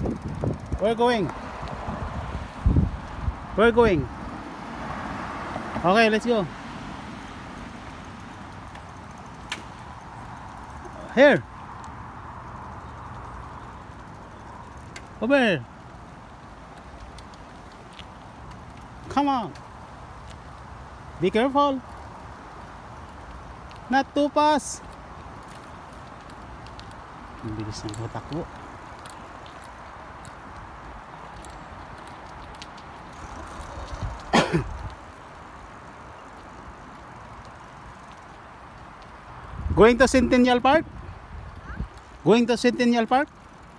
We're going. We're going. Okay, let's go. Here. Over here. Come on. Be careful. Not too fast. Ang bilis ng tatakbo. Going to Centennial Park? Going to Centennial Park?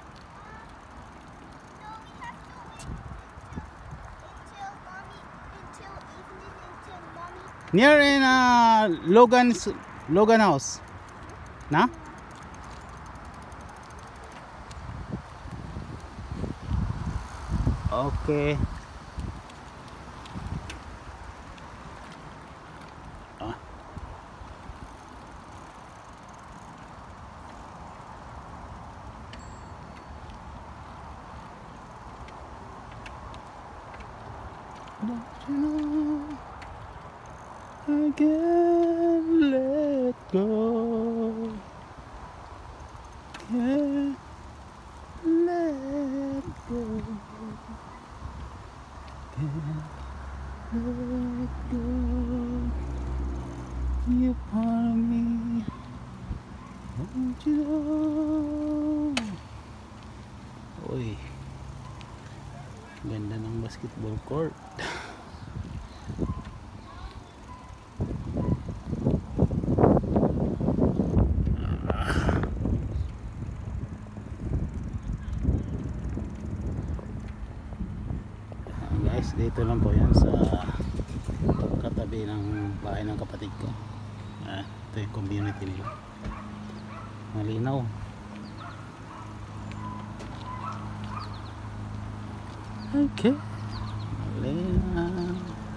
Near in Logan house. Na? Okay. Don't you know I can't let go, can't let go, can't let go. You part of me, don't you know? Uy, ganda ng basketball court. Guys, dito lang po yan sa katabi ng bahay ng kapatid ko. Ito yung community nila. Malinaw. Okay. Malinaw.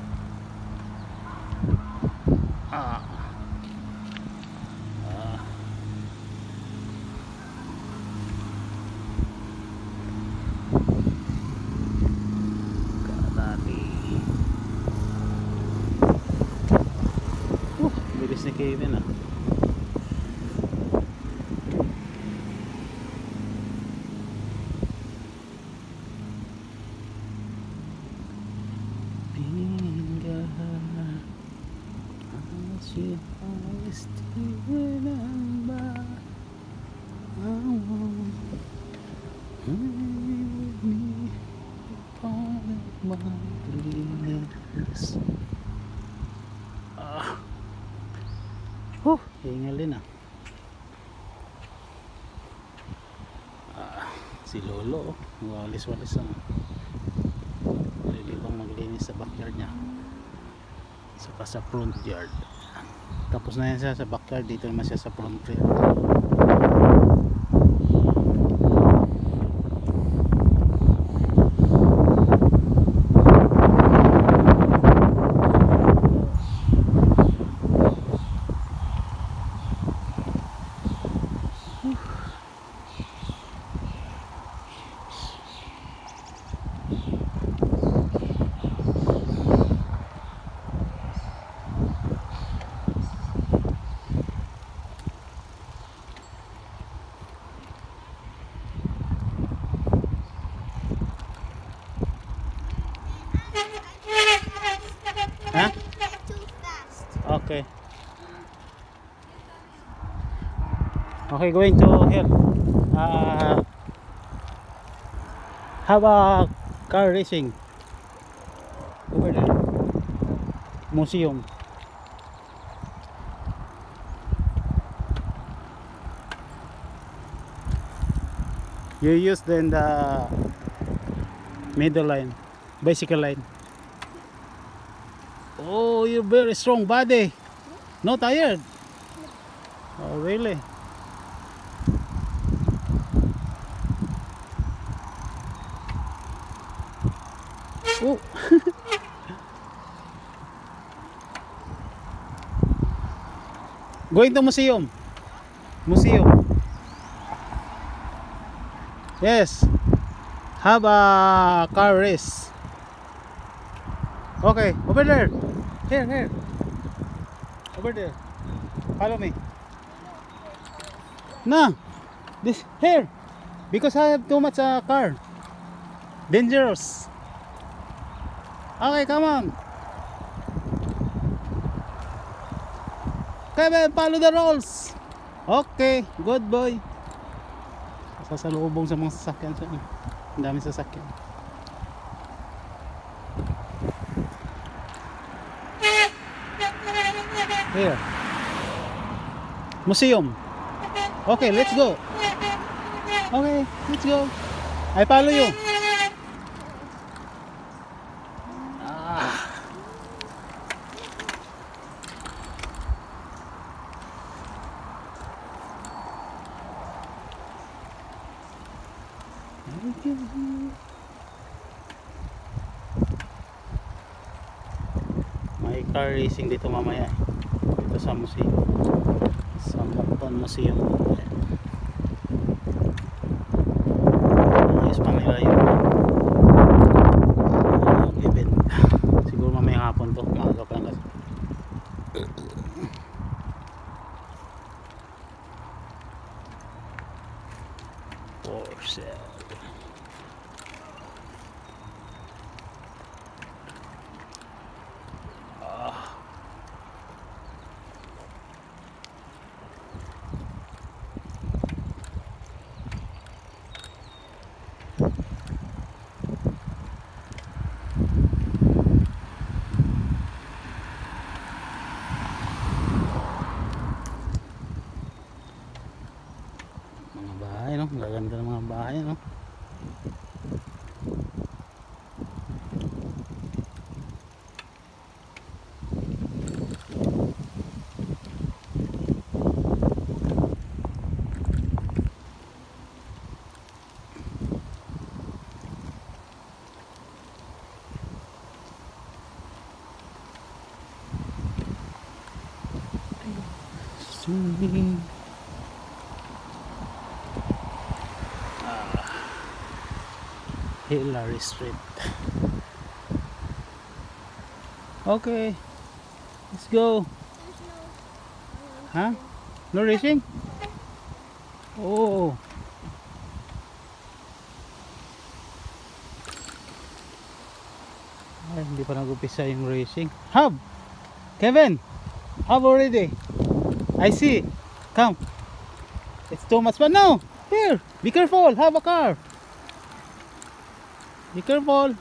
Bilis ni Kevin ah. Hingalin ah. Si Lolo walis-walis ang lilibang maglinis sa backyard niya, saka sa front yard. Tapos na yan siya sa backyard, dito naman siya sa front yard. Huh? Too fast. Okay. Okay, going to here. Have a car racing over there. Museum. You use then the middle line, bicycle line. Oh, you're very strong body. No tired? Oh, really? Oh. Going to museum. Museum. Yes. have a car race. Okay, over there. Here. Over there. Follow me. No. This here. Because I have too much car. Dangerous. Okay, come on. Kevin, follow the rules. Okay, good boy. Sasalubong sa mga sasakyan siya. Ang daming sasakyan. Here. Museum. Okay, let's go. Okay, let's go. I follow you. May car racing dito mamaya dito sa museum, sa Mactan Museum. Ayos pa nila yung event. Siguro mamaya hapon to, maaga pa lang kasi. For sale. Mga bahay, no? Magaganda ng mga bahay, no? Swimming. Hillary Street. Okay, let's go. Huh? No racing? Oh. Ay, hindi pa nag-upisa yung racing. Hub! Kevin! Hub already. I see. Come. It's too much fun now. Here. Be careful. Have a car. Be careful.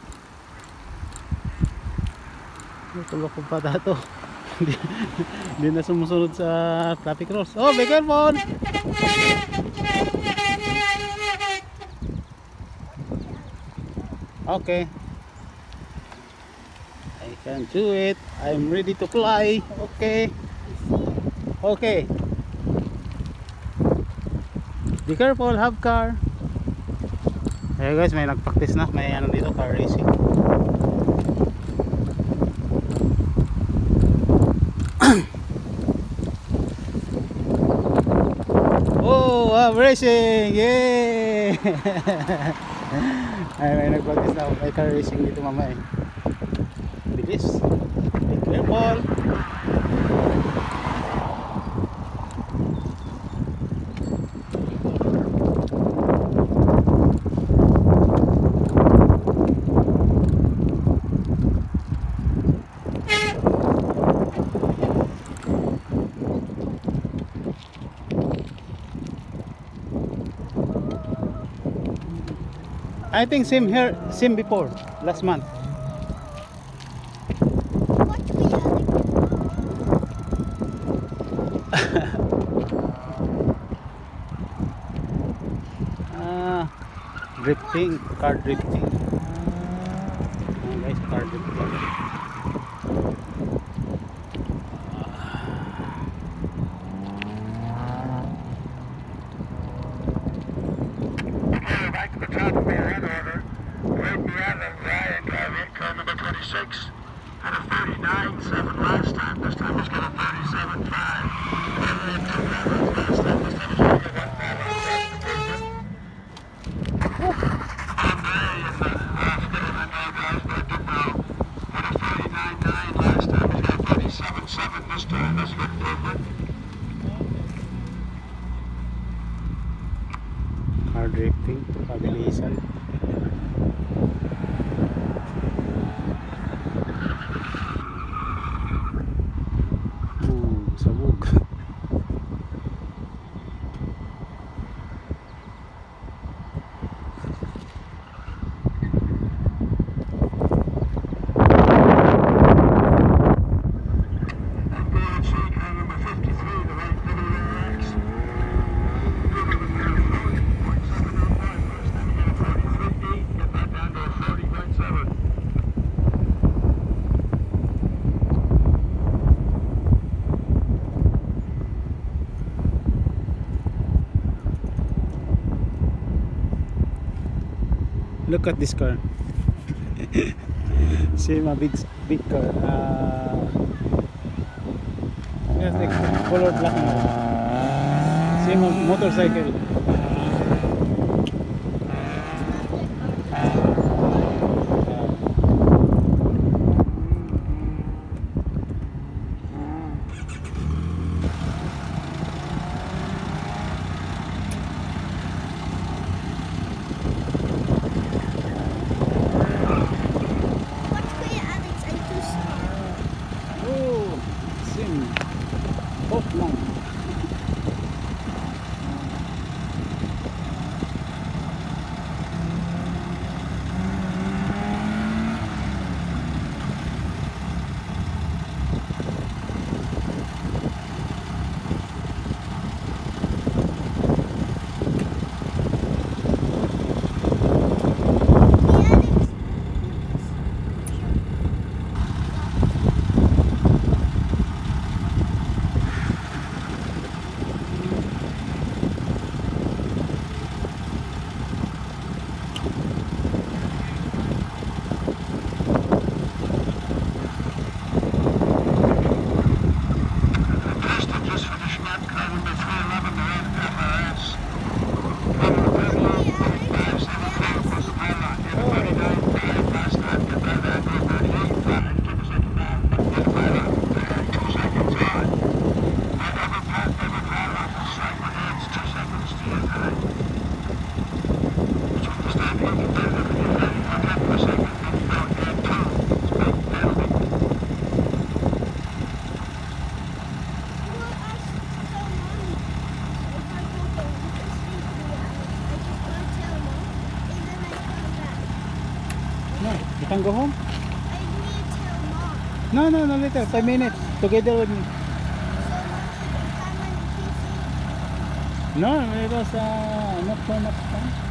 Tulog ko pa dato. Hindi na sumusunod sa traffic rules. Oh, be careful. Okay. I can do it. I'm ready to fly. Okay. Okay. Be careful. Have car. Hey guys, may nag-practice na. May ano dito, car racing. Oh, racing! Yay! Ay, may nag-practice na. May car racing dito mamaya. Bilis. Be careful. I think same here, same before, last month. Drifting, car drifting. Guys, car drifting. Back to the top of your head order. Right behind the Ryan Gavin, car number 26. Had a 39.7 last time. This time he's got a 37.5. Last time, this time he's got a 1.5. mabilisan. Sabog. Look at this car. See my big car. Yes, like color black now. See my motorcycle. No, you can go home? I need to tell Mom. No, later. 5 minutes. Together with me. So Mom, you can come and kiss me. No, it was not so much time.